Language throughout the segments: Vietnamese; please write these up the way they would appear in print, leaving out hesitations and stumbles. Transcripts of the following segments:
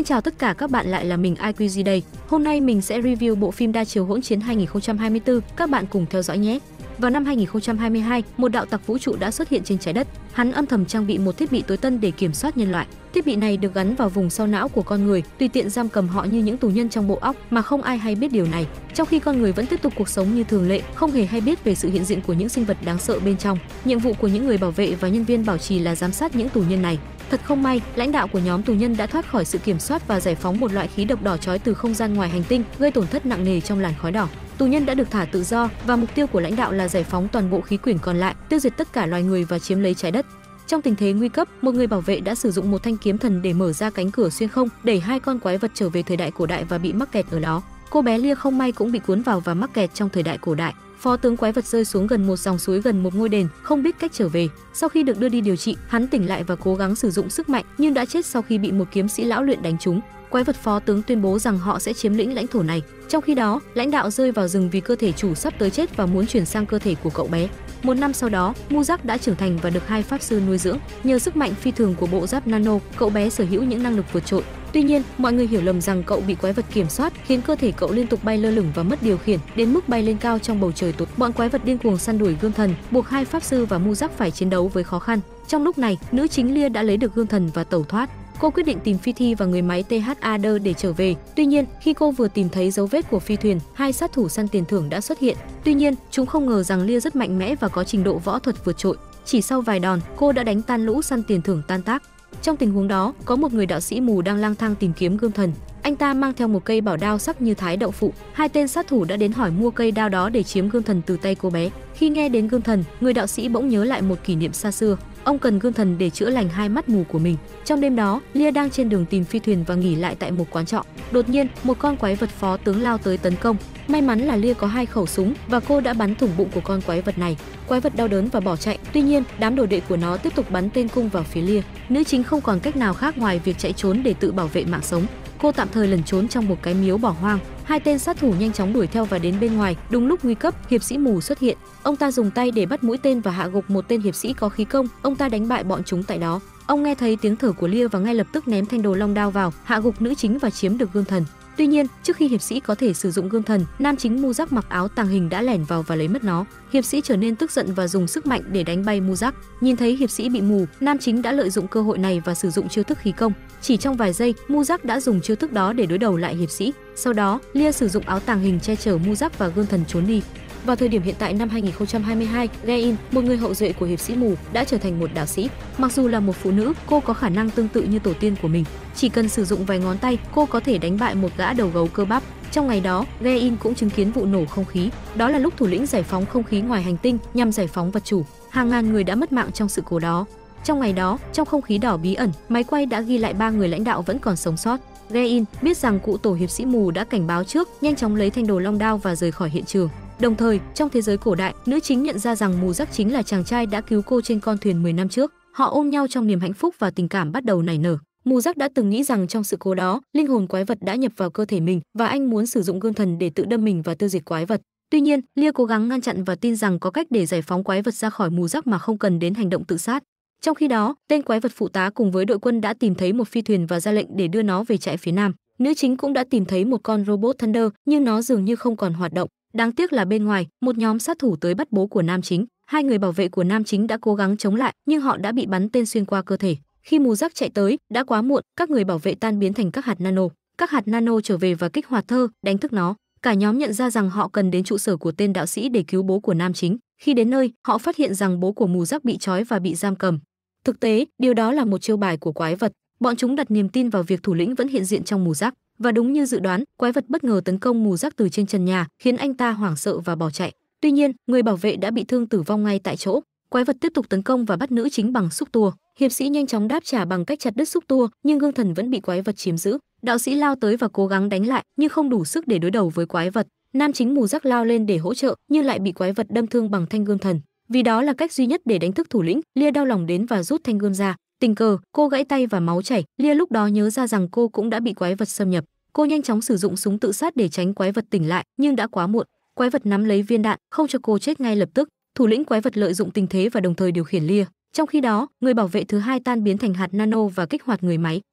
Xin chào tất cả các bạn, lại là mình IQG đây. Hôm nay mình sẽ review bộ phim đa chiều hỗn chiến 2024, các bạn cùng theo dõi nhé. Vào năm 2022, một đạo tặc vũ trụ đã xuất hiện trên trái đất. Hắn âm thầm trang bị một thiết bị tối tân để kiểm soát nhân loại. Thiết bị này được gắn vào vùng sau não của con người, tùy tiện giam cầm họ như những tù nhân trong bộ óc mà không ai hay biết điều này. Trong khi con người vẫn tiếp tục cuộc sống như thường lệ, không hề hay biết về sự hiện diện của những sinh vật đáng sợ bên trong. Nhiệm vụ của những người bảo vệ và nhân viên bảo trì là giám sát những tù nhân này. Thật không may, lãnh đạo của nhóm tù nhân đã thoát khỏi sự kiểm soát và giải phóng một loại khí độc đỏ chói từ không gian ngoài hành tinh, gây tổn thất nặng nề trong làn khói đỏ. Tù nhân đã được thả tự do và mục tiêu của lãnh đạo là giải phóng toàn bộ khí quyển còn lại, tiêu diệt tất cả loài người và chiếm lấy trái đất. Trong tình thế nguy cấp, một người bảo vệ đã sử dụng một thanh kiếm thần để mở ra cánh cửa xuyên không, đẩy hai con quái vật trở về thời đại cổ đại và bị mắc kẹt ở đó. Cô bé Lia không may cũng bị cuốn vào và mắc kẹt trong thời đại cổ đại. Phó tướng quái vật rơi xuống gần một dòng suối gần một ngôi đền, không biết cách trở về. Sau khi được đưa đi điều trị, hắn tỉnh lại và cố gắng sử dụng sức mạnh nhưng đã chết sau khi bị một kiếm sĩ lão luyện đánh trúng. Quái vật phó tướng tuyên bố rằng họ sẽ chiếm lĩnh lãnh thổ này. Trong khi đó, lãnh đạo rơi vào rừng vì cơ thể chủ sắp tới chết và muốn chuyển sang cơ thể của cậu bé. Một năm sau đó, Muzak đã trưởng thành và được hai pháp sư nuôi dưỡng. Nhờ sức mạnh phi thường của bộ giáp nano, cậu bé sở hữu những năng lực vượt trội. Tuy nhiên, mọi người hiểu lầm rằng cậu bị quái vật kiểm soát, khiến cơ thể cậu liên tục bay lơ lửng và mất điều khiển, đến mức bay lên cao trong bầu trời tối. Bọn quái vật điên cuồng săn đuổi gương thần, buộc hai pháp sư và Muzak phải chiến đấu với khó khăn. Trong lúc này, nữ chính Lia đã lấy được gương thần và tẩu thoát. Cô quyết định tìm phi thi và người máy THAD để trở về. Tuy nhiên, khi cô vừa tìm thấy dấu vết của phi thuyền, hai sát thủ săn tiền thưởng đã xuất hiện. Tuy nhiên, chúng không ngờ rằng Lia rất mạnh mẽ và có trình độ võ thuật vượt trội. Chỉ sau vài đòn, cô đã đánh tan lũ săn tiền thưởng tan tác. Trong tình huống đó, có một người đạo sĩ mù đang lang thang tìm kiếm gương thần. Anh ta mang theo một cây bảo đao sắc như thái đậu phụ. Hai tên sát thủ đã đến hỏi mua cây đao đó để chiếm gương thần từ tay cô bé. Khi nghe đến gương thần, người đạo sĩ bỗng nhớ lại một kỷ niệm xa xưa. Ông cần gương thần để chữa lành hai mắt mù của mình. Trong đêm đó, Lia đang trên đường tìm phi thuyền và nghỉ lại tại một quán trọ. Đột nhiên, một con quái vật phó tướng lao tới tấn công. May mắn là Lia có hai khẩu súng và cô đã bắn thủng bụng của con quái vật này. Quái vật đau đớn và bỏ chạy. Tuy nhiên, đám đồ đệ của nó tiếp tục bắn tên cung vào phía Lia. Nữ chính không còn cách nào khác ngoài việc chạy trốn để tự bảo vệ mạng sống. Cô tạm thời lẩn trốn trong một cái miếu bỏ hoang. Hai tên sát thủ nhanh chóng đuổi theo và đến bên ngoài. Đúng lúc nguy cấp, hiệp sĩ mù xuất hiện. Ông ta dùng tay để bắt mũi tên và hạ gục một tên hiệp sĩ có khí công. Ông ta đánh bại bọn chúng tại đó. Ông nghe thấy tiếng thở của Lia và ngay lập tức ném thanh đồ long đao vào, hạ gục nữ chính và chiếm được gương thần. Tuy nhiên, trước khi hiệp sĩ có thể sử dụng gương thần, nam chính Muzak mặc áo tàng hình đã lẻn vào và lấy mất nó. Hiệp sĩ trở nên tức giận và dùng sức mạnh để đánh bay Muzak. Nhìn thấy hiệp sĩ bị mù, nam chính đã lợi dụng cơ hội này và sử dụng chiêu thức khí công. Chỉ trong vài giây, Muzak đã dùng chiêu thức đó để đối đầu lại hiệp sĩ. Sau đó, Lia sử dụng áo tàng hình che chở Muzak và gương thần trốn đi. Vào thời điểm hiện tại năm 2022, Gain, một người hậu duệ của hiệp sĩ mù, đã trở thành một đạo sĩ. Mặc dù là một phụ nữ, cô có khả năng tương tự như tổ tiên của mình. Chỉ cần sử dụng vài ngón tay, cô có thể đánh bại một gã đầu gấu cơ bắp. Trong ngày đó, Gain cũng chứng kiến vụ nổ không khí. Đó là lúc thủ lĩnh giải phóng không khí ngoài hành tinh nhằm giải phóng vật chủ. Hàng ngàn người đã mất mạng trong sự cố đó. Trong ngày đó, trong không khí đỏ bí ẩn, máy quay đã ghi lại 3 người lãnh đạo vẫn còn sống sót. Gain biết rằng cụ tổ hiệp sĩ mù đã cảnh báo trước, nhanh chóng lấy thanh đồ long đao và rời khỏi hiện trường. Đồng thời, trong thế giới cổ đại, nữ chính nhận ra rằng Muzak chính là chàng trai đã cứu cô trên con thuyền 10 năm trước. Họ ôm nhau trong niềm hạnh phúc và tình cảm bắt đầu nảy nở. Muzak đã từng nghĩ rằng trong sự cố đó, linh hồn quái vật đã nhập vào cơ thể mình và anh muốn sử dụng gương thần để tự đâm mình và tiêu diệt quái vật. Tuy nhiên, Lia cố gắng ngăn chặn và tin rằng có cách để giải phóng quái vật ra khỏi Muzak mà không cần đến hành động tự sát. Trong khi đó, tên quái vật phụ tá cùng với đội quân đã tìm thấy một phi thuyền và ra lệnh để đưa nó về trại phía nam. Nữ chính cũng đã tìm thấy một con robot Thunder, nhưng nó dường như không còn hoạt động. Đáng tiếc là bên ngoài, một nhóm sát thủ tới bắt bố của nam chính. Hai người bảo vệ của nam chính đã cố gắng chống lại, nhưng họ đã bị bắn tên xuyên qua cơ thể. Khi Muzak chạy tới, đã quá muộn, các người bảo vệ tan biến thành các hạt nano. Các hạt nano trở về và kích hoạt thơ, đánh thức nó. Cả nhóm nhận ra rằng họ cần đến trụ sở của tên đạo sĩ để cứu bố của nam chính. Khi đến nơi, họ phát hiện rằng bố của Muzak bị trói và bị giam cầm. Thực tế, điều đó là một chiêu bài của quái vật. Bọn chúng đặt niềm tin vào việc thủ lĩnh vẫn hiện diện trong Muzak. Và đúng như dự đoán, quái vật bất ngờ tấn công Muzak từ trên trần nhà, khiến anh ta hoảng sợ và bỏ chạy. Tuy nhiên, người bảo vệ đã bị thương tử vong ngay tại chỗ. Quái vật tiếp tục tấn công và bắt nữ chính bằng xúc tua. Hiệp sĩ nhanh chóng đáp trả bằng cách chặt đứt xúc tua, nhưng gương thần vẫn bị quái vật chiếm giữ. Đạo sĩ lao tới và cố gắng đánh lại, nhưng không đủ sức để đối đầu với quái vật. Nam chính Muzak lao lên để hỗ trợ, nhưng lại bị quái vật đâm thương bằng thanh gươm thần. Vì đó là cách duy nhất để đánh thức thủ lĩnh, Lia đau lòng đến và rút thanh gươm ra. Tình cờ, cô gãy tay và máu chảy. Lia lúc đó nhớ ra rằng cô cũng đã bị quái vật xâm nhập. Cô nhanh chóng sử dụng súng tự sát để tránh quái vật tỉnh lại, nhưng đã quá muộn. Quái vật nắm lấy viên đạn, không cho cô chết ngay lập tức. Thủ lĩnh quái vật lợi dụng tình thế và đồng thời điều khiển Lia. Trong khi đó, người bảo vệ thứ hai tan biến thành hạt nano và kích hoạt người máy.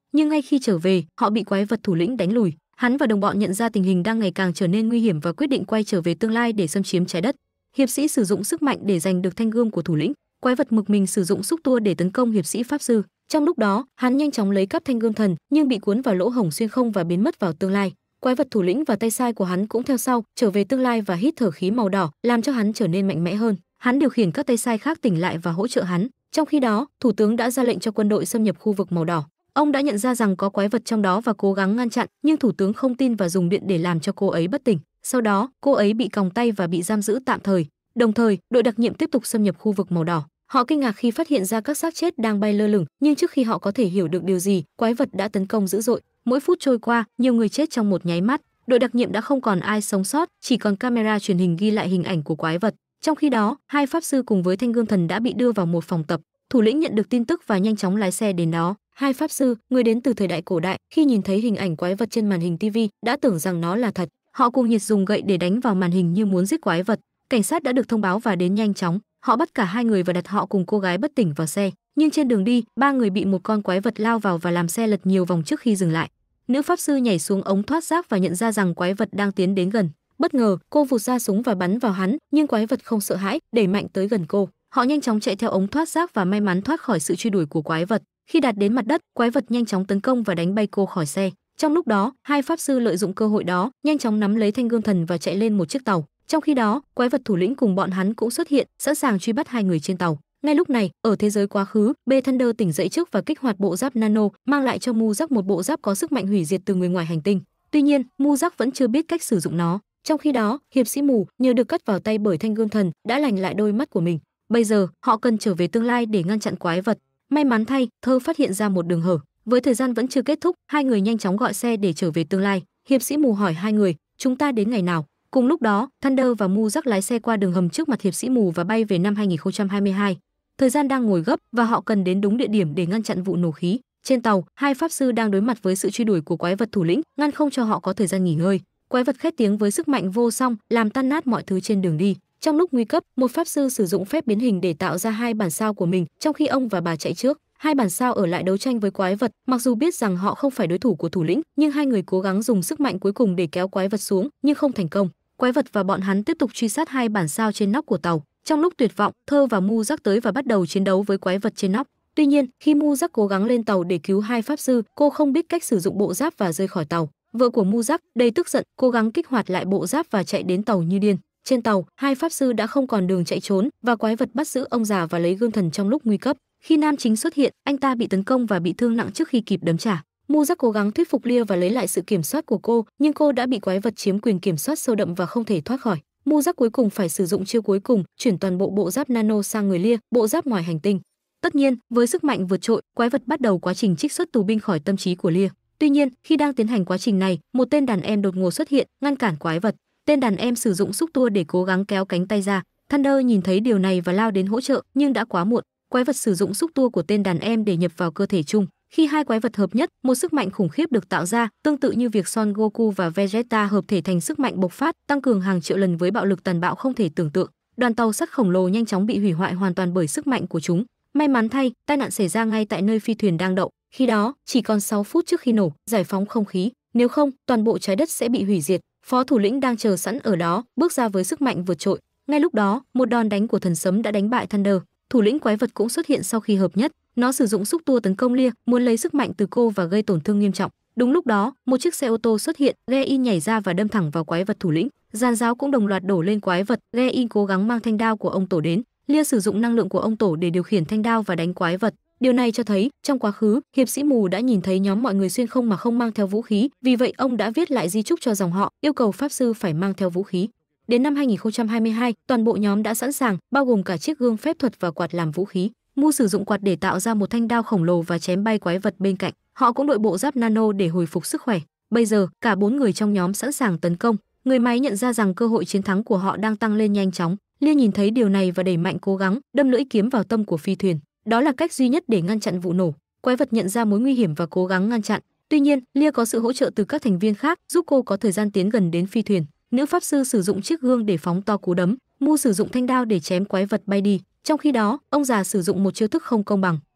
nhưng ngay khi trở về, họ bị quái vật thủ lĩnh đánh lùi. Hắn và đồng bọn nhận ra tình hình đang ngày càng trở nên nguy hiểm và quyết định quay trở về tương lai để xâm chiếm trái đất. Hiệp sĩ sử dụng sức mạnh để giành được thanh gươm của thủ lĩnh. Quái vật mực mình sử dụng xúc tua để tấn công hiệp sĩ pháp sư. Trong lúc đó, hắn nhanh chóng lấy cắp thanh gươm thần, nhưng bị cuốn vào lỗ hổng xuyên không và biến mất vào tương lai. Quái vật thủ lĩnh và tay sai của hắn cũng theo sau, trở về tương lai và hít thở khí màu đỏ, làm cho hắn trở nên mạnh mẽ hơn. Hắn điều khiển các tay sai khác tỉnh lại và hỗ trợ hắn. Trong khi đó, thủ tướng đã ra lệnh cho quân đội xâm nhập khu vực màu đỏ. Ông đã nhận ra rằng có quái vật trong đó và cố gắng ngăn chặn, nhưng thủ tướng không tin và dùng điện để làm cho cô ấy bất tỉnh. Sau đó, cô ấy bị còng tay và bị giam giữ tạm thời. Đồng thời, đội đặc nhiệm tiếp tục xâm nhập khu vực màu đỏ. Họ kinh ngạc khi phát hiện ra các xác chết đang bay lơ lửng, nhưng trước khi họ có thể hiểu được điều gì, quái vật đã tấn công dữ dội. Mỗi phút trôi qua, nhiều người chết trong một nháy mắt. Đội đặc nhiệm đã không còn ai sống sót, chỉ còn camera truyền hình ghi lại hình ảnh của quái vật. Trong khi đó, hai pháp sư cùng với thanh gươm thần đã bị đưa vào một phòng tập. Thủ lĩnh nhận được tin tức và nhanh chóng lái xe đến đó. Hai pháp sư, người đến từ thời đại cổ đại, khi nhìn thấy hình ảnh quái vật trên màn hình TV, đã tưởng rằng nó là thật. Họ cùng nhiệt dùng gậy để đánh vào màn hình như muốn giết quái vật. Cảnh sát đã được thông báo và đến nhanh chóng. Họ bắt cả hai người và đặt họ cùng cô gái bất tỉnh vào xe. Nhưng trên đường đi, ba người bị một con quái vật lao vào và làm xe lật nhiều vòng trước khi dừng lại. Nữ pháp sư nhảy xuống ống thoát xác và nhận ra rằng quái vật đang tiến đến gần. Bất ngờ, cô vụt ra súng và bắn vào hắn, nhưng quái vật không sợ hãi, đẩy mạnh tới gần cô. Họ nhanh chóng chạy theo ống thoát xác và may mắn thoát khỏi sự truy đuổi của quái vật. Khi đạt đến mặt đất, quái vật nhanh chóng tấn công và đánh bay cô khỏi xe. Trong lúc đó, hai pháp sư lợi dụng cơ hội đó, nhanh chóng nắm lấy thanh gươm thần và chạy lên một chiếc tàu. Trong khi đó, quái vật thủ lĩnh cùng bọn hắn cũng xuất hiện, sẵn sàng truy bắt hai người trên tàu. Ngay lúc này, ở thế giới quá khứ, B Thunder tỉnh dậy trước và kích hoạt bộ giáp nano, mang lại cho Mu Giác một bộ giáp có sức mạnh hủy diệt từ người ngoài hành tinh. Tuy nhiên, Mu Giác vẫn chưa biết cách sử dụng nó. Trong khi đó, hiệp sĩ mù, nhờ được cắt vào tay bởi thanh gươm thần, đã lành lại đôi mắt của mình. Bây giờ, họ cần trở về tương lai để ngăn chặn quái vật. May mắn thay, Thơ phát hiện ra một đường hở. Với thời gian vẫn chưa kết thúc, hai người nhanh chóng gọi xe để trở về tương lai. Hiệp sĩ mù hỏi hai người, chúng ta đến ngày nào? Cùng lúc đó, Thunder và Mu Giác lái xe qua đường hầm trước mặt hiệp sĩ mù và bay về năm 2022. Thời gian đang ngồi gấp và họ cần đến đúng địa điểm để ngăn chặn vụ nổ khí. Trên tàu, hai pháp sư đang đối mặt với sự truy đuổi của quái vật thủ lĩnh, ngăn không cho họ có thời gian nghỉ ngơi. Quái vật khét tiếng với sức mạnh vô song, làm tan nát mọi thứ trên đường đi. Trong lúc nguy cấp, một pháp sư sử dụng phép biến hình để tạo ra hai bản sao của mình, trong khi ông và bà chạy trước. Hai bản sao ở lại đấu tranh với quái vật, mặc dù biết rằng họ không phải đối thủ của thủ lĩnh, nhưng hai người cố gắng dùng sức mạnh cuối cùng để kéo quái vật xuống, nhưng không thành công. Quái vật và bọn hắn tiếp tục truy sát hai bản sao trên nóc của tàu. Trong lúc tuyệt vọng, Thơ và Mu Giác tới và bắt đầu chiến đấu với quái vật trên nóc. Tuy nhiên, khi Mu Giác cố gắng lên tàu để cứu hai pháp sư, cô không biết cách sử dụng bộ giáp và rơi khỏi tàu. Vợ của Mu Giác đầy tức giận, cố gắng kích hoạt lại bộ giáp và chạy đến tàu như điên. Trên tàu, hai pháp sư đã không còn đường chạy trốn và quái vật bắt giữ ông già và lấy gươm thần trong lúc nguy cấp. Khi nam chính xuất hiện, anh ta bị tấn công và bị thương nặng trước khi kịp đấm trả. Mu Giác cố gắng thuyết phục Lia và lấy lại sự kiểm soát của cô, nhưng cô đã bị quái vật chiếm quyền kiểm soát sâu đậm và không thể thoát khỏi. Mu Giác cuối cùng phải sử dụng chiêu cuối cùng, chuyển toàn bộ bộ giáp nano sang người Lia, bộ giáp ngoài hành tinh. Tất nhiên, với sức mạnh vượt trội, quái vật bắt đầu quá trình trích xuất tù binh khỏi tâm trí của Lia. Tuy nhiên, khi đang tiến hành quá trình này, một tên đàn em đột ngột xuất hiện, ngăn cản quái vật. Tên đàn em sử dụng xúc tua để cố gắng kéo cánh tay ra. Thunder nhìn thấy điều này và lao đến hỗ trợ, nhưng đã quá muộn. Quái vật sử dụng xúc tua của tên đàn em để nhập vào cơ thể chung. Khi hai quái vật hợp nhất, một sức mạnh khủng khiếp được tạo ra, tương tự như việc Son Goku và Vegeta hợp thể thành sức mạnh bộc phát, tăng cường hàng triệu lần với bạo lực tàn bạo không thể tưởng tượng. Đoàn tàu sắt khổng lồ nhanh chóng bị hủy hoại hoàn toàn bởi sức mạnh của chúng. May mắn thay, tai nạn xảy ra ngay tại nơi phi thuyền đang đậu. Khi đó, chỉ còn 6 phút trước khi nổ, giải phóng không khí, nếu không, toàn bộ trái đất sẽ bị hủy diệt. Phó thủ lĩnh đang chờ sẵn ở đó, bước ra với sức mạnh vượt trội. Ngay lúc đó, một đòn đánh của thần sấm đã đánh bại Thunder. Thủ lĩnh quái vật cũng xuất hiện sau khi hợp nhất. Nó sử dụng xúc tua tấn công Lia, muốn lấy sức mạnh từ cô và gây tổn thương nghiêm trọng. Đúng lúc đó, một chiếc xe ô tô xuất hiện, Ghe-in nhảy ra và đâm thẳng vào quái vật thủ lĩnh. Giàn giáo cũng đồng loạt đổ lên quái vật. Ghe-in cố gắng mang thanh đao của ông tổ đến. Lia sử dụng năng lượng của ông tổ để điều khiển thanh đao và đánh quái vật. Điều này cho thấy, trong quá khứ, hiệp sĩ mù đã nhìn thấy nhóm mọi người xuyên không mà không mang theo vũ khí, vì vậy ông đã viết lại di chúc cho dòng họ, yêu cầu pháp sư phải mang theo vũ khí. Đến năm 2022, toàn bộ nhóm đã sẵn sàng, bao gồm cả chiếc gương phép thuật và quạt làm vũ khí. Mu sử dụng quạt để tạo ra một thanh đao khổng lồ và chém bay quái vật bên cạnh. Họ cũng đội bộ giáp nano để hồi phục sức khỏe. Bây giờ, cả 4 người trong nhóm sẵn sàng tấn công. Người máy nhận ra rằng cơ hội chiến thắng của họ đang tăng lên nhanh chóng. Lia nhìn thấy điều này và đẩy mạnh cố gắng, đâm lưỡi kiếm vào tâm của phi thuyền. Đó là cách duy nhất để ngăn chặn vụ nổ. Quái vật nhận ra mối nguy hiểm và cố gắng ngăn chặn. Tuy nhiên, Lia có sự hỗ trợ từ các thành viên khác, giúp cô có thời gian tiến gần đến phi thuyền. Nữ pháp sư sử dụng chiếc gương để phóng to cú đấm. Mu sử dụng thanh đao để chém quái vật bay đi. Trong khi đó, ông già sử dụng một chiêu thức không công bằng.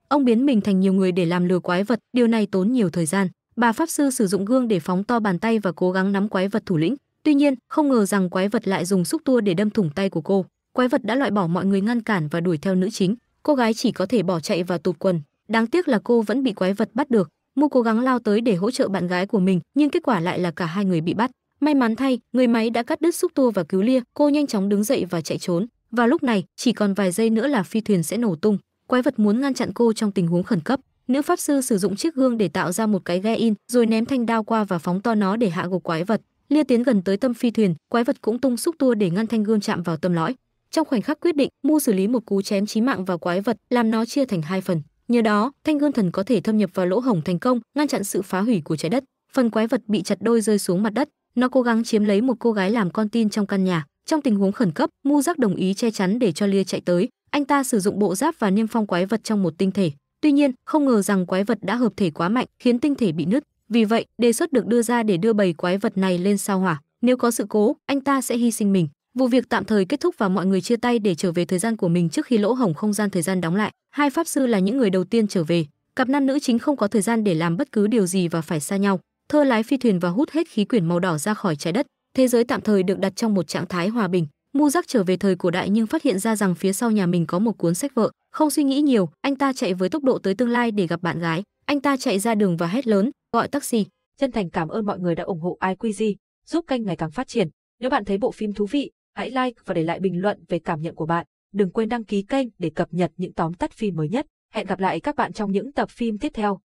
Ông biến mình thành nhiều người để làm lừa quái vật, điều này tốn nhiều thời gian. Bà pháp sư sử dụng gương để phóng to bàn tay và cố gắng nắm quái vật thủ lĩnh. Tuy nhiên, không ngờ rằng quái vật lại dùng xúc tua để đâm thủng tay của cô. Quái vật đã loại bỏ mọi người ngăn cản và đuổi theo nữ chính. Cô gái chỉ có thể bỏ chạy và tụt quần. Đáng tiếc là cô vẫn bị quái vật bắt được. Mu cố gắng lao tới để hỗ trợ bạn gái của mình, nhưng kết quả lại là cả hai người bị bắt. May mắn thay, người máy đã cắt đứt xúc tua và cứu Lia. Cô nhanh chóng đứng dậy và chạy trốn. Vào lúc này, chỉ còn vài giây nữa là phi thuyền sẽ nổ tung. Quái vật muốn ngăn chặn cô trong tình huống khẩn cấp. Nữ pháp sư sử dụng chiếc gương để tạo ra một cái ghe in, rồi ném thanh đao qua và phóng to nó để hạ gục quái vật. Lia tiến gần tới tâm phi thuyền, quái vật cũng tung xúc tua để ngăn thanh gương chạm vào tâm lõi. Trong khoảnh khắc quyết định, Mu xử lý một cú chém chí mạng vào quái vật, làm nó chia thành hai phần. Nhờ đó, thanh gương thần có thể thâm nhập vào lỗ hổng thành công, ngăn chặn sự phá hủy của trái đất. Phần quái vật bị chặt đôi rơi xuống mặt đất. Nó cố gắng chiếm lấy một cô gái làm con tin trong căn nhà. Trong tình huống khẩn cấp, Mu Giác đồng ý che chắn để cho Lia chạy tới. Anh ta sử dụng bộ giáp và niêm phong quái vật trong một tinh thể. Tuy nhiên, không ngờ rằng quái vật đã hợp thể quá mạnh, khiến tinh thể bị nứt. Vì vậy, đề xuất được đưa ra để đưa bầy quái vật này lên sao Hỏa. Nếu có sự cố, anh ta sẽ hy sinh mình. Vụ việc tạm thời kết thúc và mọi người chia tay để trở về thời gian của mình trước khi lỗ hổng không gian thời gian đóng lại. Hai pháp sư là những người đầu tiên trở về. Cặp nam nữ chính không có thời gian để làm bất cứ điều gì và phải xa nhau. Thơ lái phi thuyền và hút hết khí quyển màu đỏ ra khỏi trái đất. Thế giới tạm thời được đặt trong một trạng thái hòa bình. Mu Giác trở về thời cổ đại nhưng phát hiện ra rằng phía sau nhà mình có một cuốn sách vợ. Không suy nghĩ nhiều, anh ta chạy với tốc độ tới tương lai để gặp bạn gái. Anh ta chạy ra đường và hét lớn, gọi taxi. Chân thành cảm ơn mọi người đã ủng hộ iQG, giúp kênh ngày càng phát triển. Nếu bạn thấy bộ phim thú vị, hãy like và để lại bình luận về cảm nhận của bạn. Đừng quên đăng ký kênh để cập nhật những tóm tắt phim mới nhất. Hẹn gặp lại các bạn trong những tập phim tiếp theo.